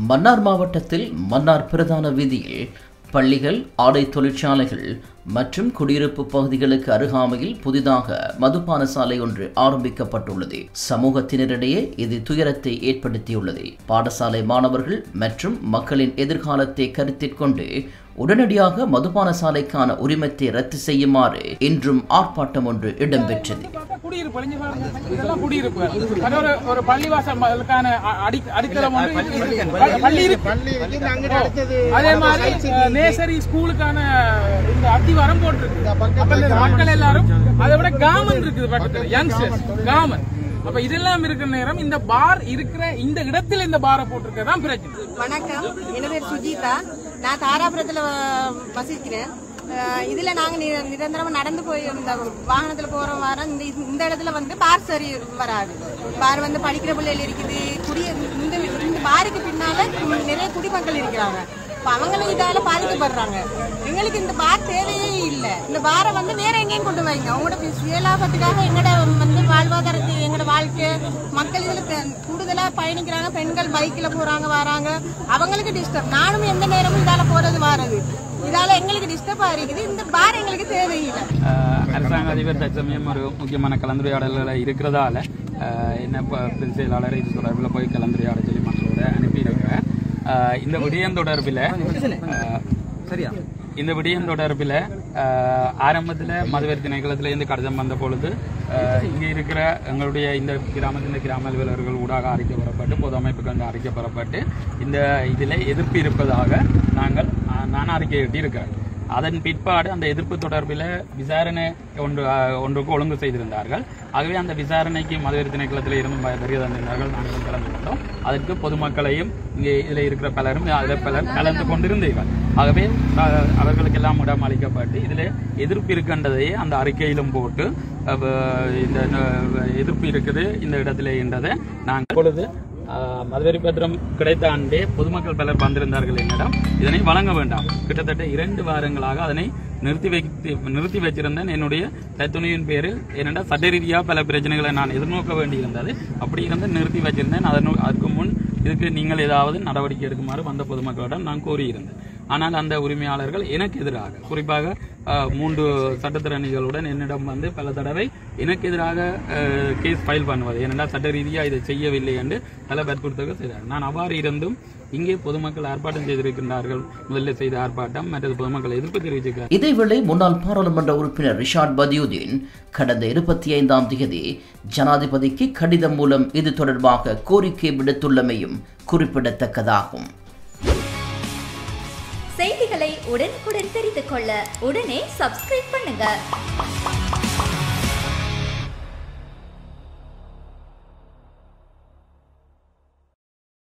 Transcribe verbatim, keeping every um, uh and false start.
மன்னார் மாவட்டத்தில் மன்னார் பிரதான வீதியில் பள்ளிகள், ஆடை தொழிற்சாலைகள் மற்றும் குடியிருப்பு பகுதிகளுக்கு அருகாமையில் புதிதாக மதுபான சாலை ஒன்று ஆரம்பிக்கப்பட்டுள்ளது. சமூகத்தினரிடையே இது துயரத்தை ஏற்படுத்தியுள்ளது. பாடசாலை மாணவர்கள் மற்றும் மக்களின் எதிர்காலத்தை கருத்தில் கொண்டு உடனடியாக மதுபான சாலைக்கான உரிமத்தை ரத்து செய்யுமாறு இன்றும் ஆர்ப்பாட்டம் ஒன்று இடம்பெற்றது. வரம் போட்டிருக்கு மக்கள் எல்லாரும் அதை விட காமன் இருக்குது பக்கத்துல யங்ஸ்டர்ஸ் காமன். அப்ப இதெல்லாம் இருக்கிற நேரம் இந்த பார் இருக்கிற இந்த இடத்துல இந்த பாரை போட்டிருக்கதான் பிரச்சனை. வணக்கம், என் பேர் சுஜிதா. நான் தாராபுரத்துல வசிக்கிறேன். இதுல நாங்க நிரந்தரமா நடந்து போய் இந்த வாகனத்துல போற வாரம் இந்த இடத்துல வந்து பார் சரி வராது. பார் வந்து படிக்கிற பிள்ளைகள் இருக்குது. குடிய இந்த பாருக்கு பின்னால நிறைய குடிமக்கள் இருக்கிறாங்க. அவங்களும் இதால பாதிக்கப்படுறாங்க. எங்களுக்கு இந்த பார் தேவையே இல்லை. இந்த பாரை வந்து வேற எங்கேயும் கொண்டு வைங்க. அவங்களோட சுயலாபத்துக்காக எங்களோட வந்து வாழ்வாதாரத்தை, எங்களோட வாழ்க்கை மக்கள் இதுல கூடுதலா பயணிக்கிறாங்க. பெண்கள் பைக்ல போறாங்க வராங்க. அவங்களுக்கு டிஸ்டர்ப். நானும் எந்த நேரமும் இதால போறது வாரது. இதால எங்களுக்கு டிஸ்டர்பா இருக்குது. இந்த பார் எங்களுக்கு தேவையில்லை. அரசாங்க அதிபர் தற்சமயம் ஒரு முக்கியமான கலந்துரையாடல்கள் இருக்கிறதால என்ன பிரின்ஸ் செயலாளர் இது தொடர்பில் போய் கலந்துரையாட சொல்லி மக்களோட அனுப்பியிருக்கிறேன். இந்த விடயம் தொடர்பில் சரியா இந்த விடயம் தொடர்பில் ஆரம்பத்தில் மதுவரி திணைக்களத்தில் இருந்து கடிதம் வந்த பொழுது இங்கே இருக்கிற எங்களுடைய இந்த கிராமத்தின் கிராம அலுவலர்கள் ஊடாக அறிக்கப்படப்பட்டு பொது அமைப்புக்கு வந்து அறிக்கப்படப்பட்டு இந்த இதில் எதிர்ப்பு இருப்பதாக நாங்கள் நான் அறிக்கையிட்டு இருக்கிறேன். அதன் பிற்பாடு அந்த எதிர்ப்பு தொடர்பில் விசாரணை ஒன்று ஒன்றுக்கு ஒழுங்கு செய்திருந்தார்கள். ஆகவே அந்த விசாரணைக்கு மதுவரி திணைக்களத்தில் இருந்து வருகை தந்திருந்தார்கள். நாங்கள் கலந்து கொண்டோம். அதற்கு பொதுமக்களையும் இங்கே இதில் இருக்கிற பலரும் அதில் பலர் கலந்து கொண்டிருந்தீர்கள். ஆகவே அவர்களுக்கெல்லாம் இடம் அளிக்கப்பட்டு இதில் எதிர்ப்பு இருக்கின்றதையே அந்த அறிக்கையிலும் போட்டு இந்த எதிர்ப்பு இருக்குது இந்த இடத்துல என்றதை நாங்கள் பொழுது மதுவரி பத்திரம் கிடைத்த ஆண்டே பொதுமக்கள் பலர் வந்திருந்தார்கள் என்னிடம். இதனை வழங்க வேண்டாம். கிட்டத்தட்ட இரண்டு வாரங்களாக அதனை நிறுத்தி வைத்து நிறுத்தி வச்சிருந்தேன். என்னுடைய தத்துணையின் பேரில் என்னென்னா சட்ட ரீதியாக பல பிரச்சனைகளை நான் எதிர்நோக்க வேண்டியிருந்தது. அப்படி இருந்து நிறுத்தி வச்சிருந்தேன். அதன் அதற்கு முன் இதுக்கு நீங்கள் ஏதாவது நடவடிக்கை எடுக்குமாறு வந்த பொதுமக்களிடம் நான் கோரியிருந்தேன். ஆனால் அந்த உரிமையாளர்கள் எனக்கு எதிராக குறிப்பாக மூன்று சட்டத்திறனிகளுடன் என்னிடம் வந்து பல தடவை எனக்கு எதிராக கேஸ் ஃபைல் பண்ணுவது ஏனென்றால் சட்ட ரீதியாக இதை செய்யவில்லை என்று பல வற்புறுத்தல்கள் செய்தார்கள். நான் அவ்வாறு இருந்தும் இங்கே பொதுமக்கள் ஆர்ப்பாட்டம் செய்திருக்கின்றார்கள். முதலில் செய்த ஆர்ப்பாட்டம் மற்றது பொதுமக்கள் எதிர்ப்பு தெரிவித்திருக்கிறார். இதேவேளை முன்னாள் பாராளுமன்ற உறுப்பினர் ரிஷாட் பதியுதீன் கடந்த இருபத்தி ஐந்தாம் தேதி ஜனாதிபதிக்கு கடிதம் மூலம் இது தொடர்பாக கோரிக்கை விடுத்துள்ளமையும் குறிப்பிடத்தக்கதாகும். செய்திகளை உடனுக்குடன் தெரிந்து கொள்ள உடனே சப்ஸ்கிரைப் பண்ணுங்க.